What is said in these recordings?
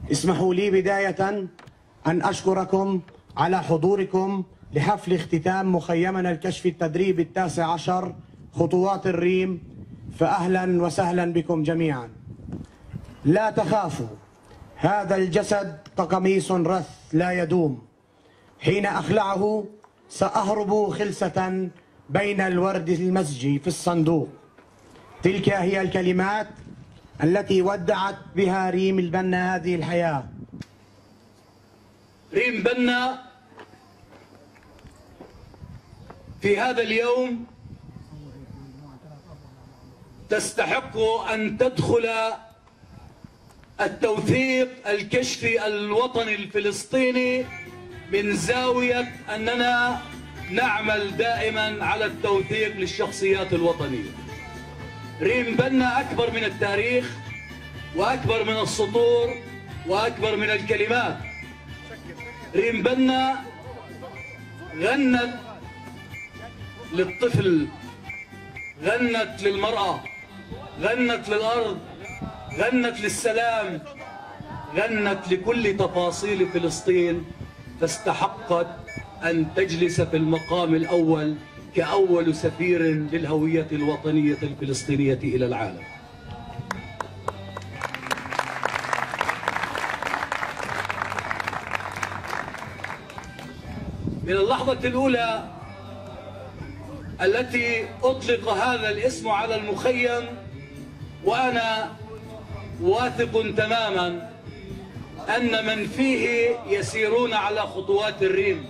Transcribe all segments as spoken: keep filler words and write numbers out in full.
اسمحوا لي بداية أن أشكركم على حضوركم لحفل اختتام مخيمنا الكشفي التدريبي التاسع عشر خطوات الريم، فأهلا وسهلا بكم جميعا. لا تخافوا، هذا الجسد كقميص رث لا يدوم، حين أخلعه سأهرب خلسة بين الورد المزجي في الصندوق. تلك هي الكلمات التي ودعت بها ريم البنا هذه الحياة. ريم بنا في هذا اليوم تستحق أن تدخل التوثيق الكشفي الوطني الفلسطيني من زاوية أننا نعمل دائما على التوثيق للشخصيات الوطنية. ريم بنا أكبر من التاريخ وأكبر من السطور وأكبر من الكلمات. ريم بنا غنت للطفل، غنت للمرأة، غنت للأرض، غنت للسلام، غنت لكل تفاصيل فلسطين، فاستحقت أن تجلس في المقام الأول كأول سفير للهوية الوطنية الفلسطينية إلى العالم. من اللحظة الأولى التي أطلق هذا الاسم على المخيم وأنا واثق تماما أن من فيه يسيرون على خطوات الريم،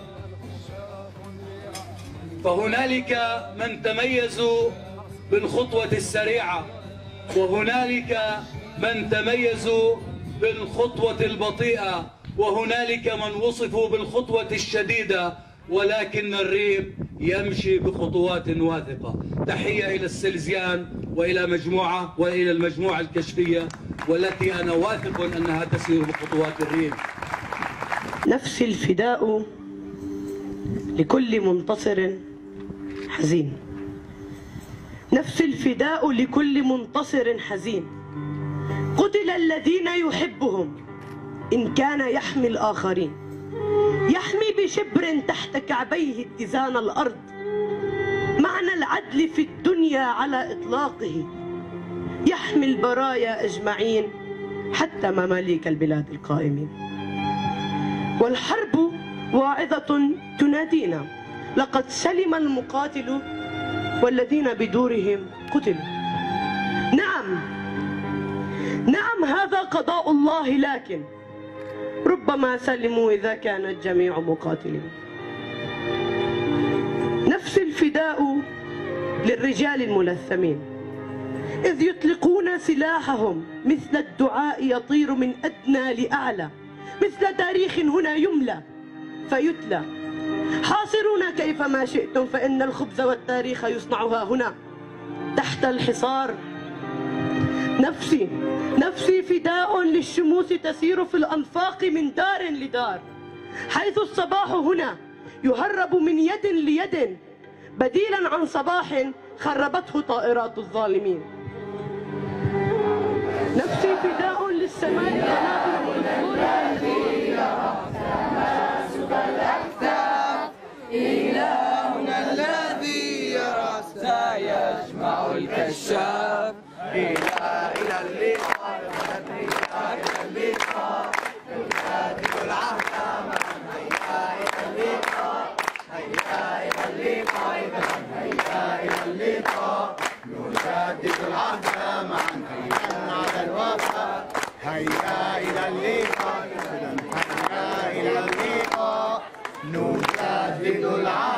فهنالك من تميزوا بالخطوة السريعة، وهنالك من تميزوا بالخطوة البطيئة، وهنالك من وصفوا بالخطوة الشديدة، ولكن الريم يمشي بخطوات واثقة. تحية إلى السلزيان وإلى مجموعة وإلى المجموعة الكشفية، والتي أنا واثق أنها تسير بخطوات الريم. نفس الفداء لكل منتصر حزين، نفس الفداء لكل منتصر حزين. قتل الذين يحبهم إن كان يحمي الآخرين، يحمي بشبر تحت كعبيه اتزان الأرض، معنى العدل في الدنيا على إطلاقه، يحمي البرايا أجمعين حتى مماليك البلاد القائمين. والحرب واعظة تنادينا، لقد سلم المقاتل والذين بدورهم قتلوا. نعم نعم هذا قضاء الله، لكن ربما سلموا إذا كان الجميع مقاتلين. نفس الفداء للرجال الملثمين، إذ يطلقون سلاحهم مثل الدعاء يطير من أدنى لأعلى، مثل تاريخ هنا يملى فيتلى. حاصرونا كيفما شئتم، فإن الخبز والتاريخ يصنعها هنا تحت الحصار. نفسي نفسي فداء للشموس تسير في الأنفاق من دار لدار، حيث الصباح هنا يهرب من يد ليد، بديلا عن صباح خربته طائرات الظالمين. نفسي فداء للسماء الذي تماسك الأكتاف، إلهنا الذي يرى سيجمع الكشاف. إلى إلى اللقاء إلى اللقاء نجدد العهد معا، هيا إلى اللقاء هيا إلى اللقاء هيا إلى اللقاء نجدد العهد معا، هيا على الوفاء، هيا إلى اللقاء هيا إلى اللقاء نجدد العهد.